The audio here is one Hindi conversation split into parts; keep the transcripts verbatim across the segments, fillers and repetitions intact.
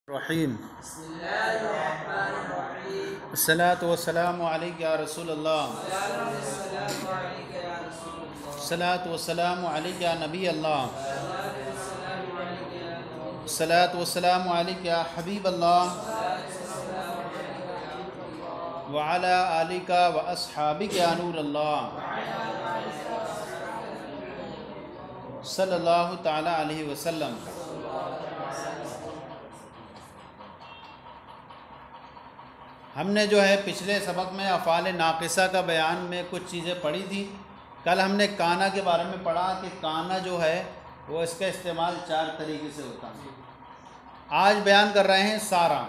रहीम अस्सलातु वस्सलामु अलैका या रसूलल्लाह अस्सलातु वस्सलामु अलैका या नबी अल्लाह अस्सलातु वस्सलामु अलैका या हबीब अल्लाह व अला आलिका व अस्हाबिका या नूर अल्लाह सल्लल्लाहु तआला अलैहि वसल्लम। हमने जो है पिछले सबक में अफ़ाल नाक़िसा का बयान में कुछ चीज़ें पढ़ी थी। कल हमने काना के बारे में पढ़ा कि काना जो है वो इसका इस्तेमाल चार तरीके से होता है। आज बयान कर रहे हैं सारा।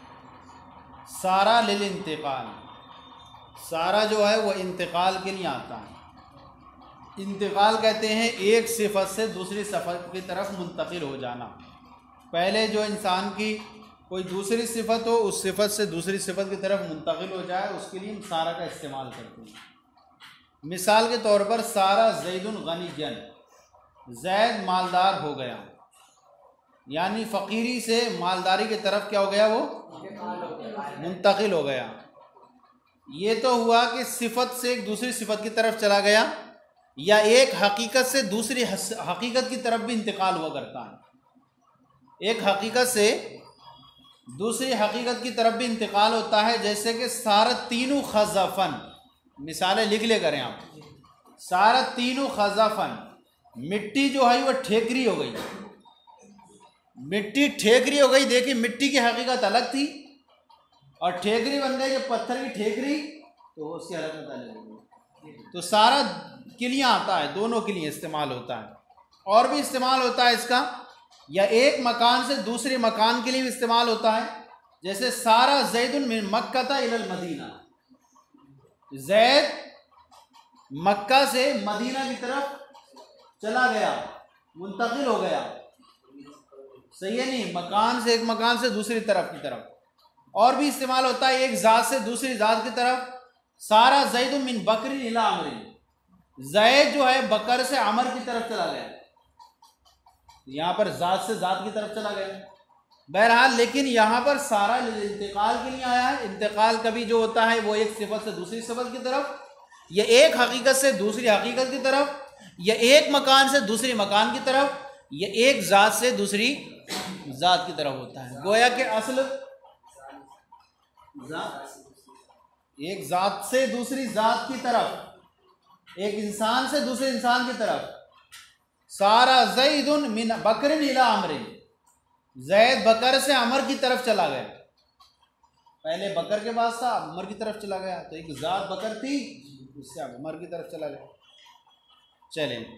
सारा लिल इंतकाल, सारा जो है वो इंतकाल के लिए आता है। इंतकाल कहते हैं एक सिफत से दूसरी सिफत की तरफ मुंतकिल हो जाना। पहले जो इंसान की कोई दूसरी सिफत हो उस सिफत से दूसरी सिफत की तरफ मुंतकिल हो जाए, उसके लिए हम सारा का इस्तेमाल करते हैं। मिसाल के तौर पर सारा ज़ैदुन गनियन, ज़ैद मालदार हो गया, यानी फ़कीरी से मालदारी की तरफ क्या हो गया, वो मुंतकिल हो गया। ये तो हुआ कि सिफत से एक दूसरी सिफत की तरफ चला गया, या एक हकीकत से दूसरी हकीकत की तरफ भी इंतकाल हुआ करता है। एक हकीकत से दूसरी हकीकत की तरफ भी इंतकाल होता है, जैसे कि सारा तीनों खज़ाफ़न, मिसालें लिख ले करें आप। सारा तीनों खज़ाफ़न, मिट्टी जो है वो ठेकरी हो गई, मिट्टी ठेकरी हो गई। देखिए मिट्टी की हकीकत अलग थी और ठेकरी बन गई, जब पत्थर की ठेकरी तो उसकी हकीकत अलग हो गई। तो सारा के लिए आता है, दोनों के लिए इस्तेमाल होता है। और भी इस्तेमाल होता है इसका, या एक मकान से दूसरे मकान के लिए भी इस्तेमाल होता है। जैसे सारा ज़ैदुन मिन मक्का इलल मदीना, ज़ैद मक्का से मदीना की तरफ चला गया, मुंतकिल हो गया। सही है नहीं, मकान से एक मकान से दूसरी तरफ की तरफ। और भी इस्तेमाल होता है एक ज़ात से दूसरी ज़ात की तरफ। सारा ज़ैदुन मिन बकरिन इला अमरिन, ज़ैद जो है बकर से अमर की तरफ चला गया, यहाँ पर ज़ात से ज़ात की तरफ चला गया। बहरहाल लेकिन यहाँ पर सारा इंतकाल के लिए आया है। इंतकाल कभी जो होता है वो एक सिफत से दूसरी सिफत की तरफ, या एक हकीकत से दूसरी हकीकत की तरफ, या एक मकान से दूसरी मकान की तरफ, या एक ज़ात से दूसरी ज़ात की तरफ होता है। गोया के असल एक ज़ात से दूसरी ज़ात की तरफ, एक इंसान से दूसरे इंसान की तरफ। सारा ज़ैदुन मिन बकरिन इला अमरिन, ज़ैद बकर से अमर की तरफ चला गया। पहले बकर के पास था, अमर की तरफ चला गया। तो एक ज़ात बकर थी, उससे अमर की तरफ चला गया। चलें,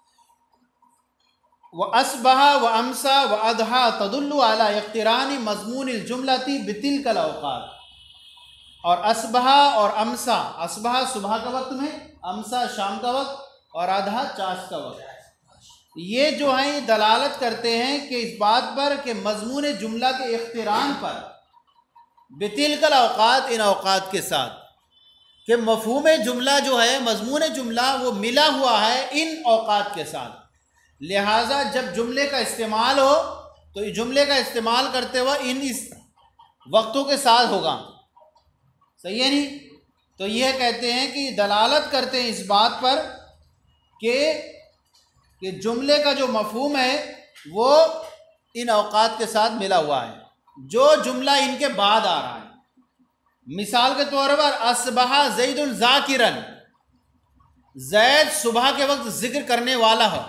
व अस्बहा व अमसा व अदहा तदुल्लु अला इक़्तिरानी मज़मूनिल जुमलती बितिलकल औक़ात। और अस्बहा और अमसा, अस्बहा सुबह का वक्त में, अमसा शाम का वक्त, और अदहा चाश का वक्त, ये जो हैं ये दलालत करते हैं कि इस बात पर कि मज़मून जुमला के इख्तिरान पर, बितिलकल औक़ात, इन औक़ात के साथ, कि मफ़हूम जुमला जो है, मज़मून जुमला वो मिला हुआ है इन औक़ात के साथ। लिहाजा जब जुमले का इस्तेमाल हो तो इस जुमले का इस्तेमाल करते हुए इन इस वक्तों के साथ होगा। सही है नहीं? तो यह कहते हैं कि दलालत करते हैं इस बात पर कि कि जुमले का जो मफ़हूम है वो इन औक़ात के साथ मिला हुआ है, जो जुमला इनके बाद आ रहा है। मिसाल के तौर पर अस्बहा ज़ैदुन ज़ाकिरन, ज़ैद सुबह के वक्त ज़िक्र करने वाला है।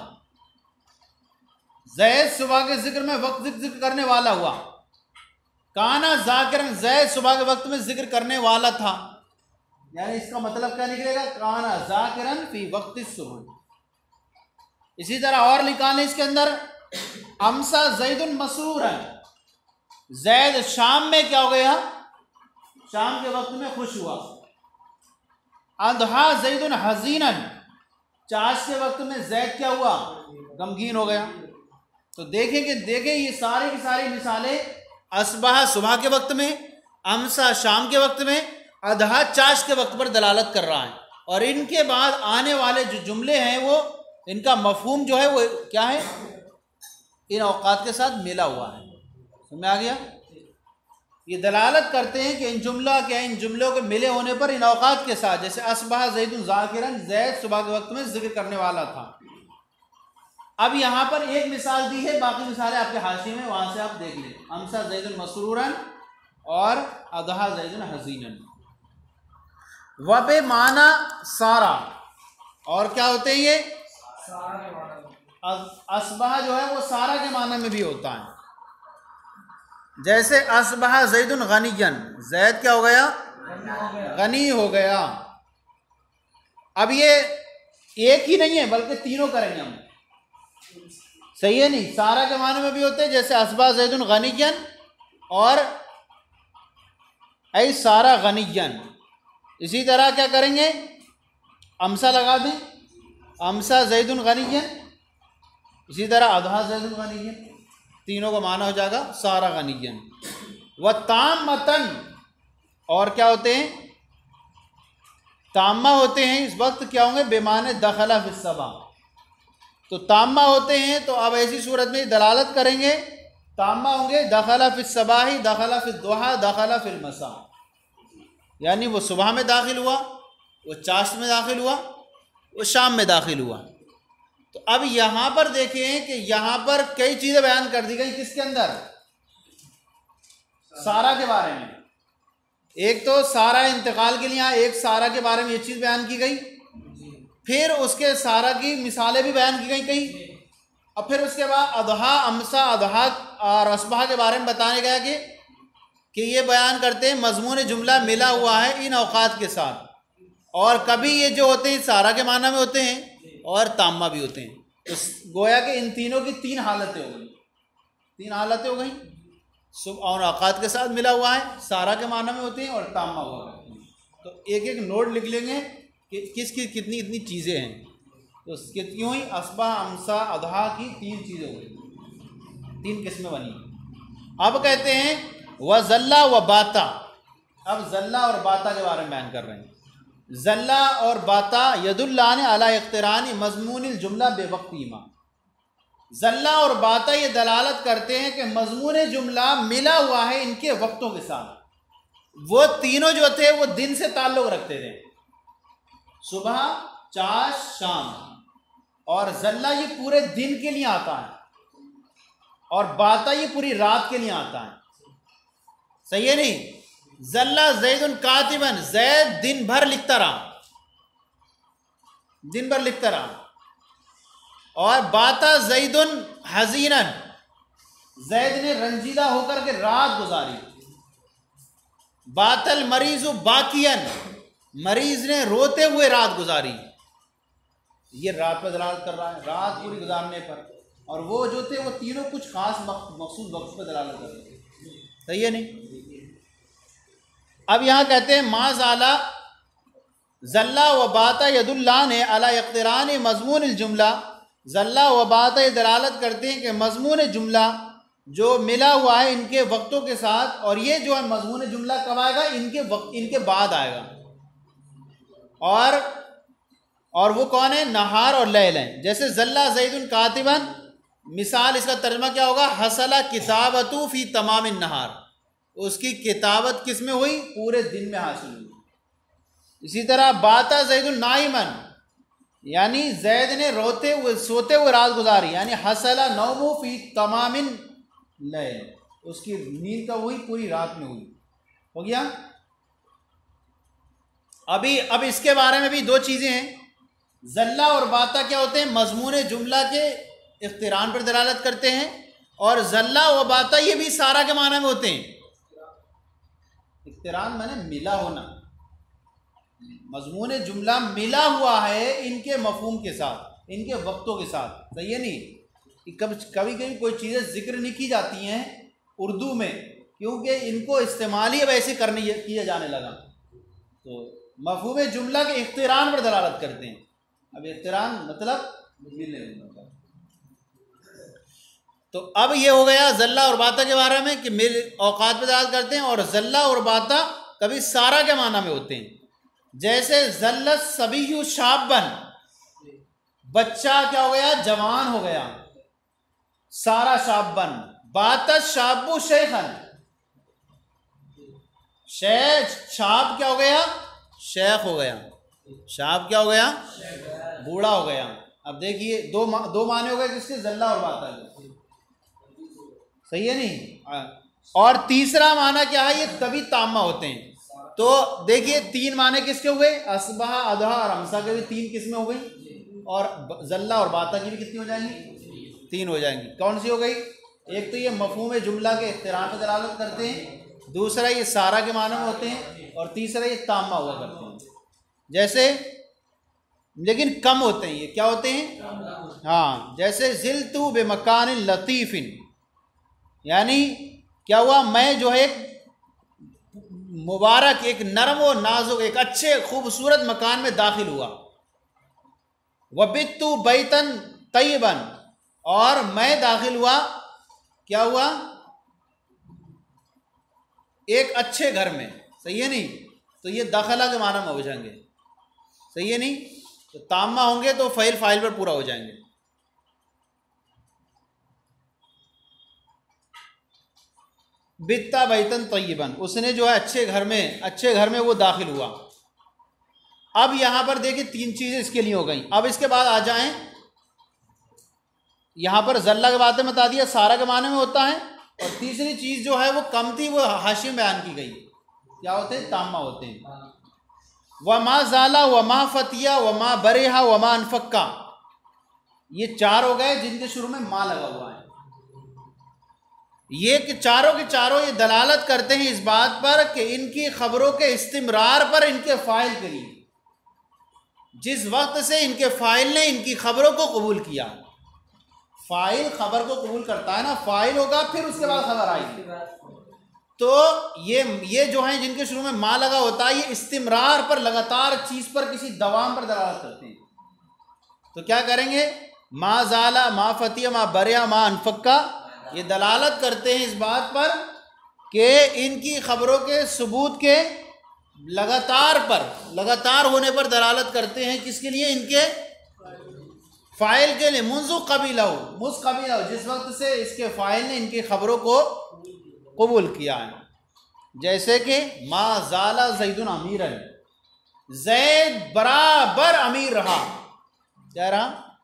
ज़ैद सुबह के ज़िक्र में वक्त ज़िक्र करने वाला हुआ। काना ज़ाकिरन, ज़ैद सुबह के वक्त में ज़िक्र करने वाला था। यानी इसका मतलब क्या निकलेगा, काना ज़ाकिरन फ़ी वक्त सुबह। इसी तरह और लिखा है इसके अंदर, अमसा ज़ैदुन मसरूरन, ज़ैद शाम में क्या हो गया, शाम के वक्त में खुश हुआ। अदहा ज़ैदुन हज़ीनन, चाश के वक्त में ज़ैद क्या हुआ, गमगीन हो गया। तो देखें कि देखें ये सारी की सारी मिसालें अस्बहा सुबह के वक्त में, अमसा शाम के वक्त में, अदहा चाश के वक्त पर दलालत कर रहा है। और इनके बाद आने वाले जो जुमले हैं वो इनका मफहूम जो है वो क्या है, इन औक़ात के साथ मिला हुआ है। समझ में आ गया? ये दलालत करते हैं कि इन जुमला के इन जुमलों के मिले होने पर इन औकात के साथ, जैसे असबह ज़ैदुन ज़ाकिरन, ज़ैद सुबह के वक्त में जिक्र करने वाला था। अब यहाँ पर एक मिसाल दी है, बाकी मिसालें आपके हाशिए में, वहाँ से आप देख लें। अमसा ज़ैदुन मसरूरन और अदहा ज़ैदुन हज़ीनन। वबे माना सारा, और क्या होते हैं ये? असबह जो है वो सारा के माना में भी होता है। जैसे असबह ज़ैदुन गनियन, ज़ैद क्या हो गया? गनी हो गया। अब ये एक ही नहीं है बल्कि तीनों करेंगे हम, सही है नहीं? सारा के माने में भी होते हैं, जैसे असबह ज़ैदुन गनियन और ऐ सारा गनियन। इसी तरह क्या करेंगे? अमसा लगा दें, अमसा ज़ैदुन गनियन, इसी तरह अदहा ज़ैदुन गनियन, तीनों का माना हो जाएगा सारा गनियन। व तामतन, और क्या होते हैं? ताम्मा होते हैं इस वक्त क्या होंगे? बेमाने दखला फिस्सबा। तो ताम्मा होते हैं तो अब ऐसी सूरत में दलालत करेंगे, ताम्मा होंगे दखला फिस्सबाही, दखला फिद्दुहा, दखला फिलमसा, यानी वो सुबह में दाखिल हुआ, वो चाश्त में दाखिल हुआ, वो शाम में दाखिल हुआ। तो अब यहाँ पर देखें कि यहाँ पर कई चीज़ें बयान कर दी गई, किसके अंदर? सारा के बारे में। एक तो सारा इंतकाल के लिए, एक सारा के बारे में ये चीज़ बयान की गई, फिर उसके सारा की मिसालें भी बयान की गई कई, और फिर उसके बाद अदहा, अमसा, अदहा और असबह के बारे में बताने गया कि कि ये बयान करते हैं मजमून जुमला मिला हुआ है इन औकात के साथ, और कभी ये जो होते हैं सारा के माना में होते हैं और ताम्मा भी होते हैं। तो गोया कि इन तीनों की तीन हालतें हो गई, तीन हालतें हो गई। सुबह और औकात के साथ मिला हुआ है, सारा के माना में होते हैं और ताम्मा हुआ है। तो एक एक नोट लिख लेंगे कि किस की कितनी इतनी चीज़ें हैं। तो कितनी हुई? असबह, अमसा, अदहा की तीन चीज़ें हो गई, तीन किस्में बनी। अब कहते हैं व ज़ल्ला व बाता। अब ज़ल्ला और बाता के बारे में बयान कर रहे हैं। ज़ल्ला और बाता यदुल्लाने अला इख्तिरानी मज़मूनिल जुमला बेवक्तीमा। ज़ल्ला और बाता ये दलालत करते हैं कि मज़मून जुमला मिला हुआ है इनके वक्तों के साथ। वो तीनों जो थे वो दिन से ताल्लुक़ रखते थे, सुबह, चाश, शाम। और ज़ल्ला ये पूरे दिन के लिए आता है, और बाता ये पूरी रात के लिए आता है, सही है नहीं? ज़ल्ला ज़ैदुन कातिबन, ज़ैद दिन भर लिखता रहा, दिन भर लिखता रहा। और बाता ज़ैदुन हज़ीनन, ज़ैद ने रंजीदा होकर के रात गुजारी। बातल मरीज़ु बाकियन, मरीज ने रोते हुए रात गुजारी। ये रात पर दलालत कर रहा है, रात पूरी गुजारने पर। और वो जो थे वो तीनों कुछ खास मखसूस वक्त पर दलालत कर रहे थे, सही है नहीं? अब यहाँ कहते हैं माज़ाला ज़ल्ला व बाता यदुल्लाने अला इख्तिरान मज़मून जुमला। ज़ल्ला व बाता ये दलालत करते हैं कि मज़मून जुमला जो मिला हुआ है इनके वक्तों के साथ, और ये जो है मज़मून जुमला कब आएगा? इनके वक्त, इनके बाद आएगा। और और वो कौन है? नहार और लैल हैं। जैसे ज़ल्ला ज़ैदुन कातिबन, मिसाल इसका तर्जुमा क्या होगा? हसला किताबतु फ़ी तमाम नहार, उसकी किताबत किस में हुई? पूरे दिन में हासिल हुई। इसी तरह बाता ज़ैदुन नाइमन, यानी ज़ैद ने रोते हुए सोते हुए रात गुजारी, यानी हसला नौमु फ़ी तमामिन लैल, उसकी नींद का हुई पूरी रात में हुई। हो गया? अभी अब इसके बारे में भी दो चीज़ें हैं। ज़ल्ला और बाता क्या होते हैं? मज़मून जुमला के इख्तिरान पर दलालत करते हैं, और ज़ल्ला व बाता ये भी सारा के माना में होते हैं। इख्तिरान माने मिला होना, मज़मून जुमला मिला हुआ है इनके मफ़हूम के साथ, इनके वक्तों के साथ, सही है नहीं? कभी कभी कभी कोई चीज़ें जिक्र नहीं की जाती हैं उर्दू में, क्योंकि इनको इस्तेमाल ही अब ऐसे करने किया जाने लगा। तो मफ़हूम जुमला के इख्तिरान पर दलालत करते हैं। अब इख्तिरान मतलब मिलने होगा। तो अब ये हो गया ज़ल्ला और बाता के बारे में कि मिल औकात पर दलालत करते हैं, और ज़ल्ला और बाता कभी सारा के माना में होते हैं। जैसे ज़ल्लत सबीयु शाबन, बच्चा क्या हो गया? जवान हो गया, सारा शाबन। बाता शाबु शेखन, शेख, शाब क्या हो गया? शेख हो गया। शाब क्या हो गया? बूढ़ा हो गया। अब देखिए दो मा, दो माने हो गए किसके? जल्ला और बाता के। सही है नहीं? और तीसरा माना क्या है? ये तभी ताम्मा होते हैं। तो देखिए तीन माने किसके हुए? असबहा, अदहा और अमसा के भी तीन किस्में हो गई, और जल्ला और बाता की भी कितनी हो जाएंगी? तीन हो जाएंगी। कौन सी हो गई? एक तो ये मफहूम जुमला के इख्तिराम पे दलालत करते हैं, दूसरा ये सारा के माने में होते हैं, और तीसरा ये ताम्मा हुआ करते हैं। जैसे, लेकिन कम होते हैं ये। क्या होते हैं? हाँ, जैसे जिलतु बेमकान लतीफ़िन, यानी क्या हुआ? मैं जो है एक मुबारक, एक नरम व नाजुक, एक अच्छे खूबसूरत मकान में दाखिल हुआ। वबित्तु बैतन तय्यबन, और मैं दाखिल हुआ, क्या हुआ? एक अच्छे घर में। सही है नहीं? तो ये दखला के माना में हो जाएंगे। सही है नहीं? तो ताम्मा होंगे तो फ़इल फाइल पर पूरा हो जाएंगे। बित्ता बैतन तय्यबन, उसने जो है अच्छे घर में, अच्छे घर में वो दाखिल हुआ। अब यहां पर देखिए तीन चीजें इसके लिए हो गई। अब इसके बाद आ जाएं, यहां पर जल्ला की बातें बता दिया, सारा के माने में होता है, और तीसरी चीज जो है वो कम थी, वो हाशिम बयान की गई। क्या होते हैं? ताम्मा होते हैं। वमा ज़ाला, वमा फतिया, वमा बरेहा, वमा अनफक्का, ये चार हो गए जिनके शुरू में माँ लगा हुआ है। ये कि चारों के चारों ये दलालत करते हैं इस बात पर कि इनकी खबरों के इस्तिमरार पर इनके फाइल के लिए, जिस वक्त से इनके फाइल ने इनकी खबरों को कबूल किया। फाइल खबर को कबूल करता है ना, फाइल होगा फिर उसके बाद खबर आएगी। तो ये ये जो है जिनके शुरू में माँ लगा होता है, ये इस्तिमरार पर, लगातार चीज पर, किसी दवाम पर दलालत करते हैं। तो क्या करेंगे? मा ज़ाला, मा फतिया, मा बरिया, मा अनफक्का, ये दलालत करते हैं इस बात पर कि इनकी खबरों के सबूत के लगातार पर, लगातार होने पर दलालत करते हैं। किसके लिए? इनके फाइल के लिए। मुंजु कबीला हो, मुझ कबीला हो, जिस वक्त से इसके फाइल ने इनकी खबरों को कबूल किया है। जैसे कि मा ज़ाला ज़ैदुन अमीरन, जैद बराबर अमीर रहा। क्या रहा?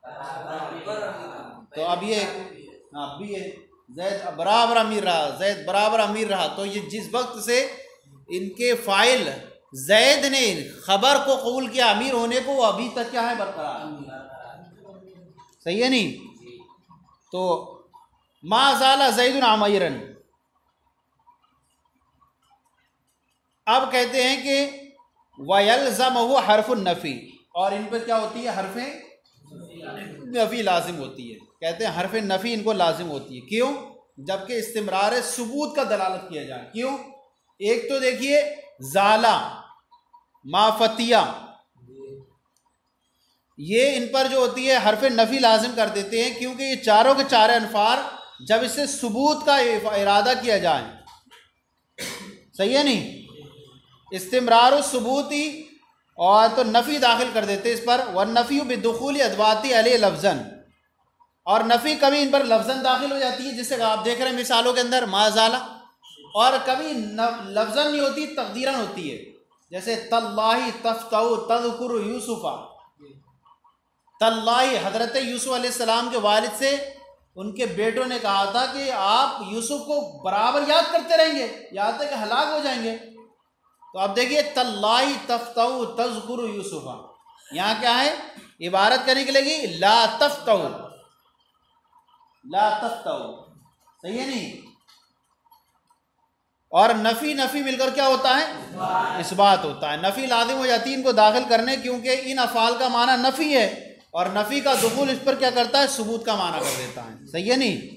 तो अब ये अब भी है, जैद बराबर अमीर रहा, जैद बराबर अमीर रहा। तो ये जिस वक्त से इनके फाइल जैद ने खबर को कबूल किया, अमीर होने को, वो अभी तक क्या है? बरकरार। सही है नहीं? तो मा ज़ाला ज़ैदुन अमीरन। अब कहते हैं कि वयल्ज़महु हर्फुन नफ़ी, और इन पर क्या होती है? हर्फ़े नफ़ी लाजिम होती है। कहते हैं हर्फ़े नफ़ी इनको लाजिम होती है। क्यों? जबकि इस्तिमरार सबूत का दलालत किया जाए। क्यों? एक तो देखिए ज़ाला, माफतिया, ये इन पर जो होती है हर्फ़े नफ़ी लाजिम कर देते हैं, क्योंकि ये चारों के चारे अनफार जब इससे सबूत का इरादा किया जाए, सही है नहीं, इस्तिमरार सबूती, और तो नफ़ी दाखिल कर देते इस पर। व नफ़ी बिदुखूल अदवाती अलैहि लफ्ज़न, और नफ़ी कभी इन पर लफ्ज़न दाखिल हो जाती है, जिससे आप देख रहे हैं मिसालों के अंदर माज़ाला, और कभी लफ्ज़न नहीं होती, तक़दीरन होती है। जैसे तल्लाही तफ्तऊ तज़कुरु यूसुफ़ा, तल्लाही हज़रत यूसुफ़ अलैहिस्सलाम के वालिद से उनके बेटों ने कहा था कि आप यूसुफ को बराबर याद करते रहेंगे, याद तक कि हलाक हो जाएंगे। तो अब देखिए तल्लाही तफ्तऊ तज़कुरु यूसुफ़ा, यहाँ क्या है? इबारत करने के लिए ला तफ्तऊ, ला तफ्तऊ, सही है नहीं? और नफ़ी नफ़ी मिलकर क्या होता है? इस्बात होता है। नफ़ी लाजिम हो जाती है इनको दाखिल करने, क्योंकि इन अफ़ाल का माना नफ़ी है, और नफ़ी का दुखूल इस पर क्या करता है? सबूत का माना कर देता है। सही है नहीं?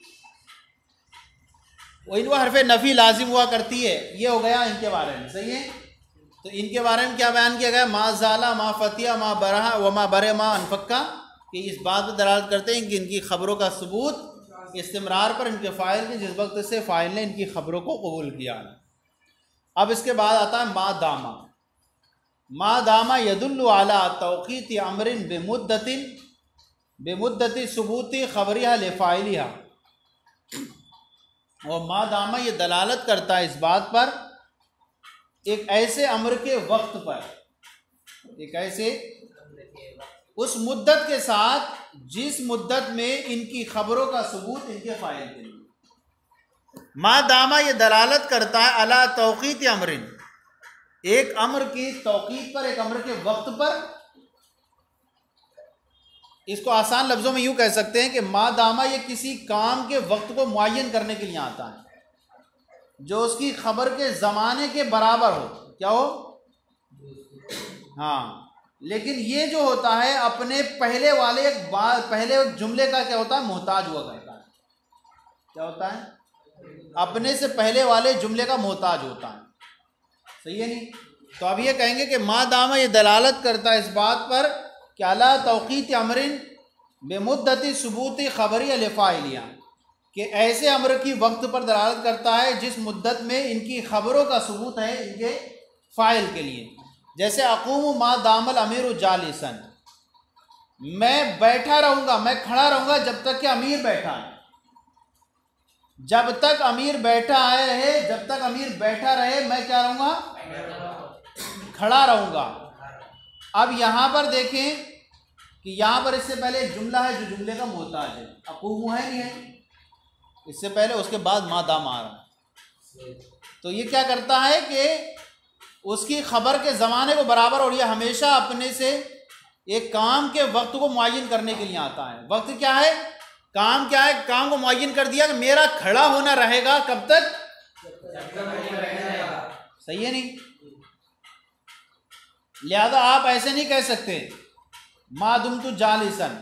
वो इनको हरफ़े नफ़ी लाजिम हुआ करती है। ये हो गया इनके बारे में। सही है? तो इनके बारे में क्या बयान किया गया? मा ज़ाला, मा फतिया, मा बरहा, व मा बरे, मा अनफक्का, कि इस बात पर दलालत करते हैं कि इनकी खबरों का सबूत इस्तिमरार पर इनके फ़ाइल के, जिस वक्त से फ़ाइल ने इनकी खबरों को कबूल किया। अब इसके बाद आता है मा दामा। मा दामा यदुल्लु अला तौक़ीत अमरिन बेमुद्दतिन बेमुद्दति सबूती खबरिहा लिफ़ाइलिहा, और मा दामा ये दलालत करता है इस बात पर एक ऐसे अम्र के वक्त पर, एक ऐसे उस मुद्दत के साथ जिस मुद्दत में इनकी खबरों का सबूत इनके फाइल के लिए। मा दामा ये दलालत करता है अला तौक़ीत अमरिन, एक अम्र की तौक़ीत पर, एक अम्र के वक्त पर। इसको आसान लफ्ज़ों में यूँ कह सकते हैं कि मा दामा ये किसी काम के वक्त को मुअय्यन करने के लिए आता है जो उसकी खबर के ज़माने के बराबर हो। क्या हो? हाँ, लेकिन ये जो होता है अपने पहले वाले एक बार पहले जुमले का क्या होता है, मोहताज हुआ करता है। क्या होता है? अपने से पहले वाले जुमले का मोहताज होता है। सही है नहीं? तो अब ये कहेंगे कि मा दामा ये दलालत करता है इस बात पर कि अला तौक़ीत अमरिन बेमुद्दती सबूती खबरी अलफ़ाइलिया, कि ऐसे अमर की वक्त पर दलालत करता है जिस मुद्दत में इनकी खबरों का सबूत है इनके फ़ाइल के लिए। जैसे अक़ूमु मा दामल अमीर जालिसन, मैं बैठा रहूँगा, मैं खड़ा रहूँगा जब तक कि अमीर बैठा है। जब तक अमीर बैठा है रहे जब तक अमीर बैठा रहे मैं क्या रहूँगा? खड़ा रहूँगा। अब यहाँ पर देखें कि यहाँ पर इससे पहले एक जुमला है जो जुमले का मोहताज है, अक़ूमु है नहीं है, इससे पहले उसके बाद मा दाम आ रहा। तो ये क्या करता है कि उसकी खबर के ज़माने को बराबर, और ये हमेशा अपने से एक काम के वक्त को मुअय्यन करने के लिए आता है। वक्त क्या है? काम क्या है? काम को मुअय्यन कर दिया कि मेरा खड़ा होना रहेगा कब तक? सही है नहीं? लिहाजा आप ऐसे नहीं कह सकते मा दुमतु जालिसन।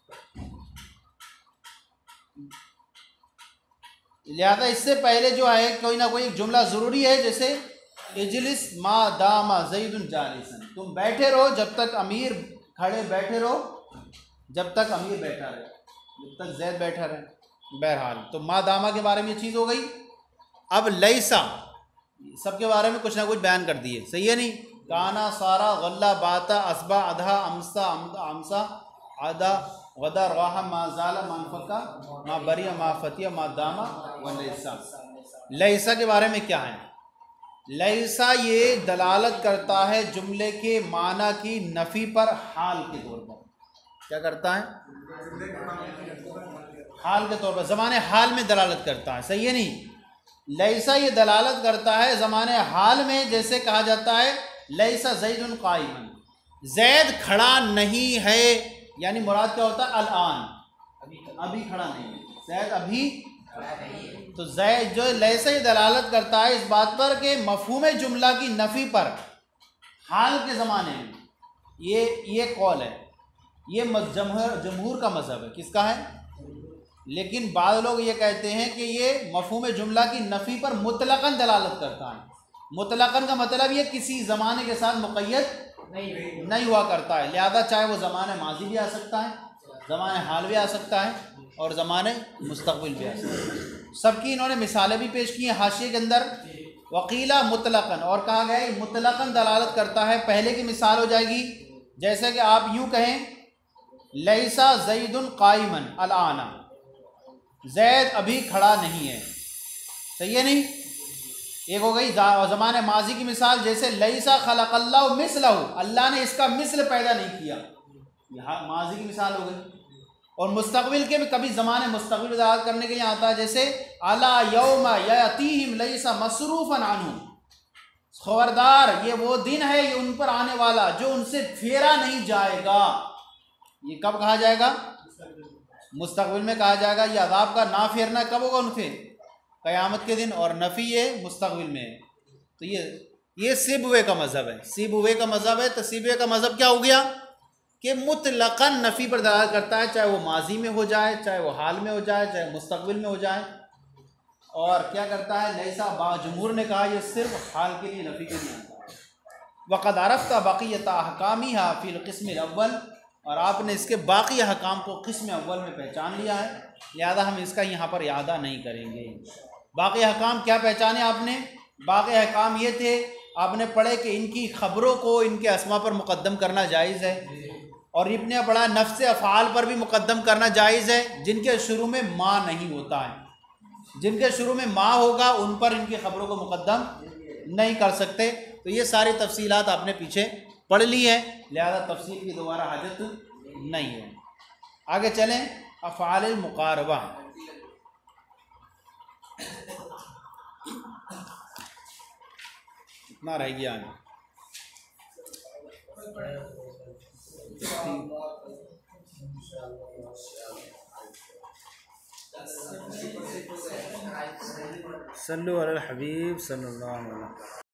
लिहाजा इससे पहले जो है कोई ना कोई जुमला ज़रूरी है, जैसे इजलिस मा दामा ज़ैदुन जालिसन, तुम बैठे रहो जब तक अमीर खड़े, बैठे रहो जब तक अमीर बैठा रहे, जब तक जैद बैठा रहे। बहरहाल तो मा दामा के बारे में ये चीज़ हो गई। अब लैसा सबके बारे में कुछ ना कुछ बयान कर दिए। सही है नहीं? काना सारा गल्ला बाता असबा अधा अमसा अमसा आदा गदा राहा मा ज़ाला मानफका मा बरिया मा फतिया मा दामा व लैसा। लैसा के बारे में क्या है? लैसा ये दलालत करता है जुमले के माना की नफ़ी पर हाल के तौर पर। क्या करता है? हाल के तौर पर, ज़माने हाल में दलालत करता है। सही है नहीं? लैसा ये दलालत करता है ज़माने हाल में, जैसे कहा जाता है लैसा ज़ैदुन क़ाइमन, जैद खड़ा नहीं है, यानी मुराद क्या होता है? अल-आन, अभी खड़ा नहीं है, जैद अभी। तो जैद जो लैसा ये दलालत करता है इस बात पर कि मफ़हूम जुमला की नफ़ी पर हाल के ज़माने में। ये ये कौल है, ये जमहूर जमहूर का मज़हब है। किसका है? लेकिन बाद लोग ये कहते हैं कि ये मफ़हूम जुमला की नफ़ी पर मुतलक़न दलालत करता है। मुतलक़न का मतलब ये किसी ज़माने के साथ मुक़य्यद नहीं नहीं हुआ करता है। लिहाजा चाहे वो ज़माने माजी भी आ सकता है, ज़माने हाल भी आ सकता है, और ज़माने मुस्तक़बिल भी आ सकता है। सबकी इन्होंने मिसालें भी पेश की हैं हाशिए के अंदर। वकीला मुतलक़न, और कहा गया है मुतलक़न दलालत करता है। पहले की मिसाल हो जाएगी जैसे कि आप यूँ कहें लैसा ज़ैदुन क़ाइमन अल-आना, जैद अभी खड़ा नहीं है। सही है नहीं? एक हो गई ज़माने माजी की मिसाल, जैसे लैसा खलक़ल्लाहु मिस्लहु, अल्लाह ने इसका मिस्ल पैदा नहीं किया, यहाँ माजी की मिसाल हो गई। और मुस्तक़बिल के भी कभी ज़माने मुस्तक़बिल याद करने के लिए आता है, जैसे अला यौमा यअतीहिम लैसा मसरूफ़न अन्हु, खबरदार ये वो दिन है, ये उन पर आने वाला जो उनसे फेरा नहीं जाएगा। ये कब कहा जाएगा? मुस्तक़बिल में कहा जाएगा। ये अज़ाब का ना फेरना कब होगा? उनसे क़यामत के दिन। और नफ़ी ये मुस्तक़बिल में है। तो ये ये सिबवे का मज़हब है, सिबवे का मज़हब है। तो सिबवे का मज़हब क्या हो गया कि मुतलक़न नफ़ी पर दलालत करता है, चाहे वो माजी में हो जाए, चाहे वो हाल में हो जाए, चाहे मुस्तक़बिल में हो जाए। और क्या करता है लैसा, जमहूर ने कहा ये सिर्फ हाल के लिए, नफ़ी के लिए आता है। वक़द अरफ़्ता बक़ियत अहकामिहा फ़िल क़िस्मिल अव्वल, और आपने इसके बाकी अहकाम को क़िस्म अव्वल में पहचान लिया है, लिहाजा हम इसका यहाँ पर यादा नहीं करेंगे। बाकी अहकाम क्या पहचाने आपने? बाकी अहकाम ये थे, आपने पढ़े कि इनकी ख़बरों को इनके अस्मा पर मुक़द्दम करना जायज़ है, और इब्ने पढ़ा नफ्स अफ़आल पर भी मुक़द्दम करना जायज़ है, जिनके शुरू में माँ नहीं होता है। जिनके शुरू में माँ होगा उन पर इनकी ख़बरों को मुक़द्दम नहीं कर सकते। तो ये सारी तफसीलात आपने पीछे पढ़ ली है, लिहाजा तफसील की दोबारा हाजत नहीं है। आगे चलें, अफ़आल मुक़ारबा। इतना रह गया आगे। सल्लु अलल हबीब सल्लल्लाहु अलैहि वसल्लम।